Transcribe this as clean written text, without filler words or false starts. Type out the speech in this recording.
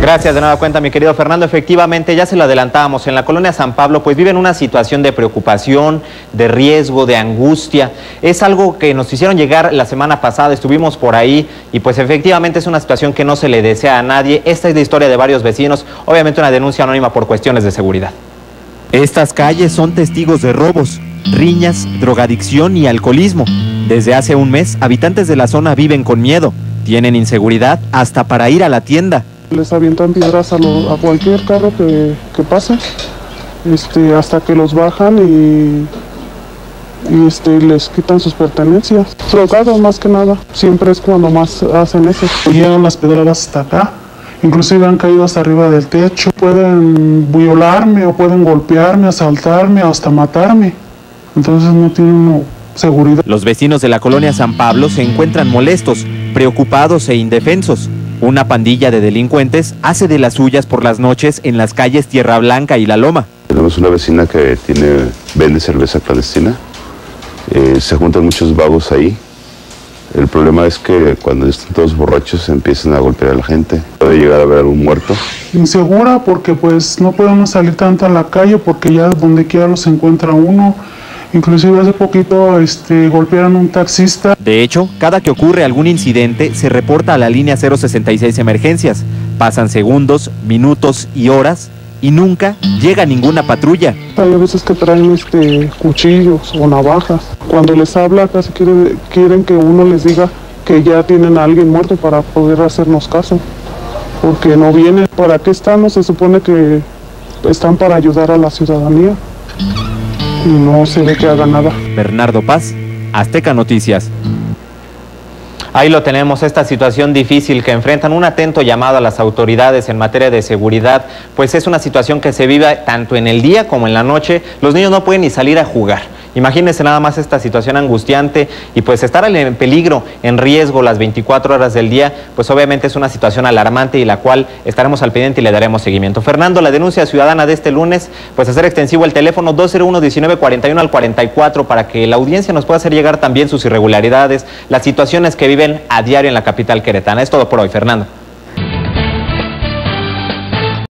Gracias de nueva cuenta, mi querido Fernando. Efectivamente, ya se lo adelantábamos, en la colonia San Pablo pues viven una situación de preocupación, de riesgo, de angustia. Es algo que nos hicieron llegar la semana pasada, estuvimos por ahí y pues efectivamente es una situación que no se le desea a nadie. Esta es la historia de varios vecinos, obviamente una denuncia anónima por cuestiones de seguridad. Estas calles son testigos de robos, riñas, drogadicción y alcoholismo. Desde hace un mes, habitantes de la zona viven con miedo, tienen inseguridad hasta para ir a la tienda. Les avientan piedras a cualquier carro que pase, hasta que los bajan y les quitan sus pertenencias. Drogados más que nada, siempre es cuando más hacen eso. Llegan las pedradas hasta acá, inclusive han caído hasta arriba del techo. Pueden violarme o pueden golpearme, asaltarme, hasta matarme. Entonces no tienen seguridad. Los vecinos de la colonia San Pablo se encuentran molestos, preocupados e indefensos. Una pandilla de delincuentes hace de las suyas por las noches en las calles Tierra Blanca y La Loma. Tenemos una vecina que vende cerveza clandestina. Se juntan muchos vagos ahí. El problema es que cuando están todos borrachos empiezan a golpear a la gente. Puede llegar a haber algún muerto. Insegura porque pues no podemos salir tanto a la calle porque ya donde quiera los encuentra uno. Inclusive hace poquito golpearon a un taxista. De hecho, cada que ocurre algún incidente se reporta a la línea 066 Emergencias. Pasan segundos, minutos y horas y nunca llega ninguna patrulla. Hay veces que traen cuchillos o navajas. Cuando les habla casi quieren que uno les diga que ya tienen a alguien muerto para poder hacernos caso. Porque no vienen. ¿Para qué están? No se supone que están para ayudar a la ciudadanía. Y no se ve que haga nada. Bernardo Paz, Azteca Noticias. Ahí lo tenemos, esta situación difícil que enfrentan, un atento llamado a las autoridades en materia de seguridad, pues es una situación que se vive tanto en el día como en la noche. Los niños no pueden ni salir a jugar. Imagínense nada más esta situación angustiante y pues estar en peligro, en riesgo las 24 horas del día, pues obviamente es una situación alarmante y la cual estaremos al pendiente y le daremos seguimiento. Fernando, la denuncia ciudadana de este lunes, pues hacer extensivo el teléfono 201-1941 al 44 para que la audiencia nos pueda hacer llegar también sus irregularidades, las situaciones que viven a diario en la capital queretana. Es todo por hoy, Fernando.